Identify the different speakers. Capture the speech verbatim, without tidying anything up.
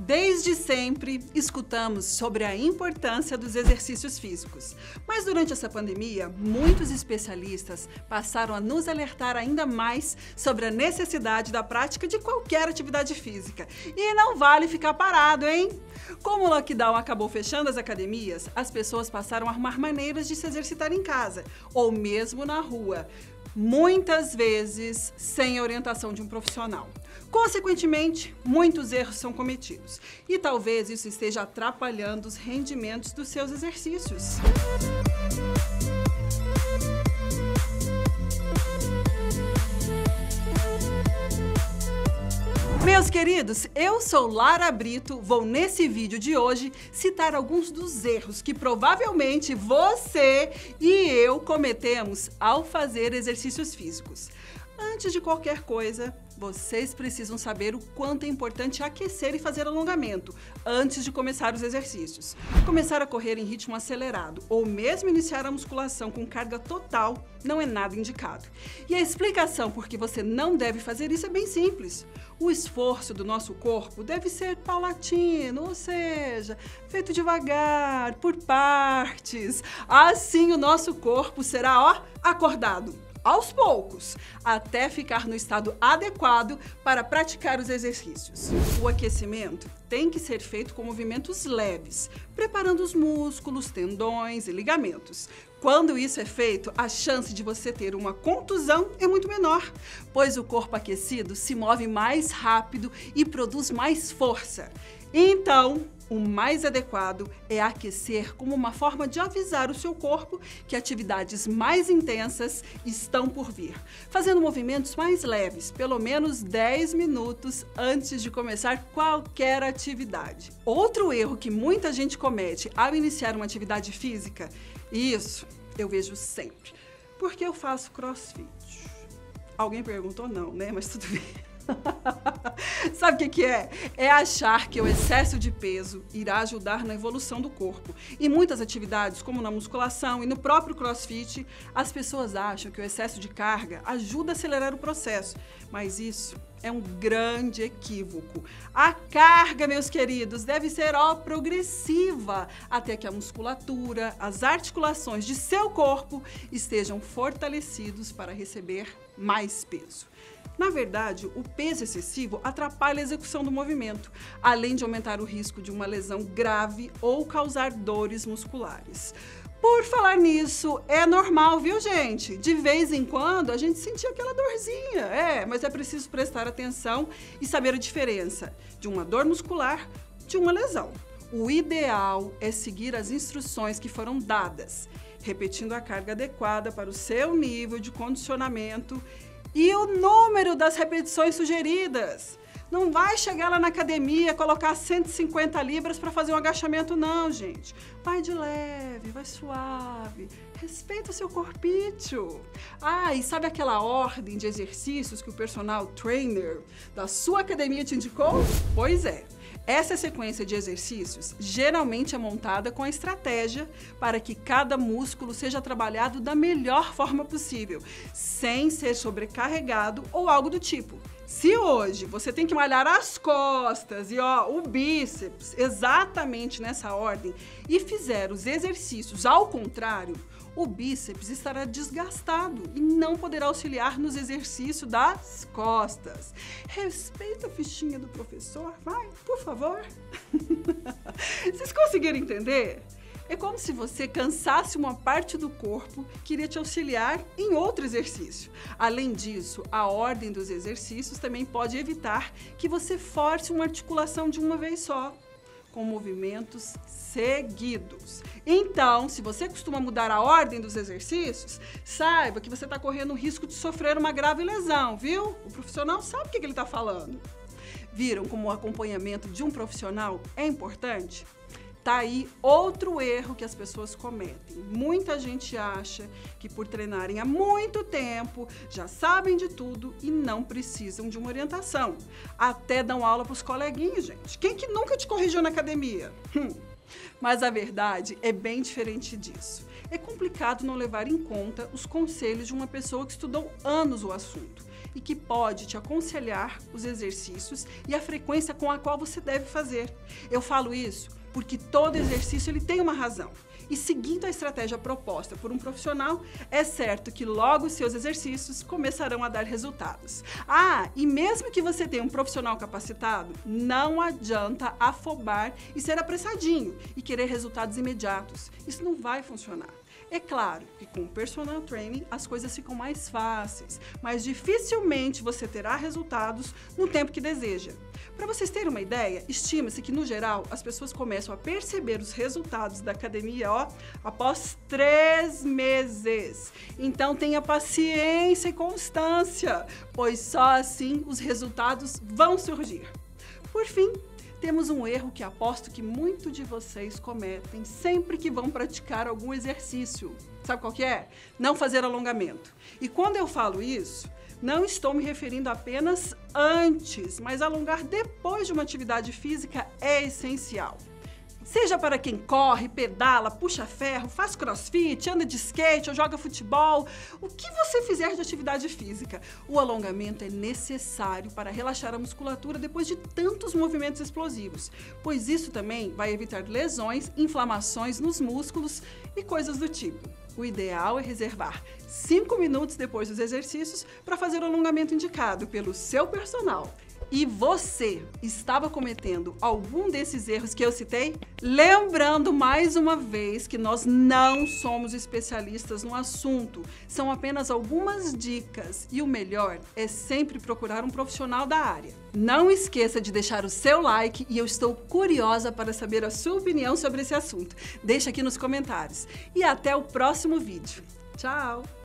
Speaker 1: Desde sempre, escutamos sobre a importância dos exercícios físicos. Mas durante essa pandemia, muitos especialistas passaram a nos alertar ainda mais sobre a necessidade da prática de qualquer atividade física. E não vale ficar parado, hein? Como o lockdown acabou fechando as academias, as pessoas passaram a arrumar maneiras de se exercitar em casa, ou mesmo na rua. Muitas vezes sem a orientação de um profissional. Consequentemente, muitos erros são cometidos e talvez isso esteja atrapalhando os rendimentos dos seus exercícios. Meus queridos, eu sou Lara Brito, vou nesse vídeo de hoje citar alguns dos erros que provavelmente você e eu cometemos ao fazer exercícios físicos. Antes de qualquer coisa, vocês precisam saber o quanto é importante aquecer e fazer alongamento antes de começar os exercícios. Começar a correr em ritmo acelerado ou mesmo iniciar a musculação com carga total não é nada indicado. E a explicação por que você não deve fazer isso é bem simples. O esforço do nosso corpo deve ser paulatino, ou seja, feito devagar, por partes. Assim o nosso corpo será, ó, acordado. Aos poucos, até ficar no estado adequado para praticar os exercícios. O aquecimento tem que ser feito com movimentos leves, preparando os músculos, tendões e ligamentos. Quando isso é feito, a chance de você ter uma contusão é muito menor, pois o corpo aquecido se move mais rápido e produz mais força. Então, o mais adequado é aquecer como uma forma de avisar o seu corpo que atividades mais intensas estão por vir, fazendo movimentos mais leves, pelo menos dez minutos antes de começar qualquer atividade. Outro erro que muita gente comete ao iniciar uma atividade física, e isso eu vejo sempre, porque eu faço crossfit. Alguém perguntou não, né? Mas tudo bem. Sabe o que que é? É achar que o excesso de peso irá ajudar na evolução do corpo. Em muitas atividades, como na musculação e no próprio crossfit, as pessoas acham que o excesso de carga ajuda a acelerar o processo. Mas isso é um grande equívoco. A carga, meus queridos, deve ser ó, progressiva, até que a musculatura, as articulações de seu corpo estejam fortalecidos para receber mais peso. Na verdade, o peso excessivo atrapalha a execução do movimento, além de aumentar o risco de uma lesão grave ou causar dores musculares. Por falar nisso, é normal, viu, gente? De vez em quando a gente sentir aquela dorzinha, é, mas é preciso prestar atenção e saber a diferença de uma dor muscular de uma lesão. O ideal é seguir as instruções que foram dadas, repetindo a carga adequada para o seu nível de condicionamento e o número das repetições sugeridas. Não vai chegar lá na academia, colocar cento e cinquenta libras para fazer um agachamento, não, gente. Vai de leve, vai suave, respeita o seu corpício. Ah, e sabe aquela ordem de exercícios que o personal trainer da sua academia te indicou? Pois é. Essa sequência de exercícios geralmente é montada com a estratégia para que cada músculo seja trabalhado da melhor forma possível, sem ser sobrecarregado ou algo do tipo. Se hoje você tem que malhar as costas e ó, o bíceps exatamente nessa ordem e fizer os exercícios ao contrário, o bíceps estará desgastado e não poderá auxiliar nos exercícios das costas. Respeita a fichinha do professor, vai, por favor. Vocês conseguiram entender? É como se você cansasse uma parte do corpo que iria te auxiliar em outro exercício. Além disso, a ordem dos exercícios também pode evitar que você force uma articulação de uma vez só, com movimentos seguidos. Então, se você costuma mudar a ordem dos exercícios, saiba que você está correndo o risco de sofrer uma grave lesão, viu? O profissional sabe o que ele está falando. Viram como o acompanhamento de um profissional é importante? Tá aí outro erro que as pessoas cometem. Muita gente acha que por treinarem há muito tempo, já sabem de tudo e não precisam de uma orientação. Até dão aula para os coleguinhas, gente. Quem que nunca te corrigiu na academia? Hum. Mas a verdade é bem diferente disso. É complicado não levar em conta os conselhos de uma pessoa que estudou anos o assunto. e que pode te aconselhar os exercícios e a frequência com a qual você deve fazer. Eu falo isso porque todo exercício ele tem uma razão. E seguindo a estratégia proposta por um profissional, é certo que logo seus exercícios começarão a dar resultados. Ah, e mesmo que você tenha um profissional capacitado, não adianta afobar e ser apressadinho e querer resultados imediatos. Isso não vai funcionar. É claro que com o personal training as coisas ficam mais fáceis, mas dificilmente você terá resultados no tempo que deseja. Para vocês terem uma ideia, estima-se que, no geral, as pessoas começam a perceber os resultados da academia ó, após três meses. Então tenha paciência e constância, pois só assim os resultados vão surgir. Por fim, temos um erro que aposto que muitos de vocês cometem sempre que vão praticar algum exercício. Sabe qual que é? Não fazer alongamento. E quando eu falo isso, não estou me referindo apenas antes, mas alongar depois de uma atividade física é essencial. Seja para quem corre, pedala, puxa ferro, faz crossfit, anda de skate ou joga futebol, o que você fizer de atividade física, o alongamento é necessário para relaxar a musculatura depois de tantos movimentos explosivos, pois isso também vai evitar lesões, inflamações nos músculos e coisas do tipo. O ideal é reservar cinco minutos depois dos exercícios para fazer o alongamento indicado pelo seu personal. E você estava cometendo algum desses erros que eu citei? Lembrando mais uma vez que nós não somos especialistas no assunto, são apenas algumas dicas e o melhor é sempre procurar um profissional da área. Não esqueça de deixar o seu like e eu estou curiosa para saber a sua opinião sobre esse assunto. Deixa aqui nos comentários. E até o próximo vídeo. Tchau!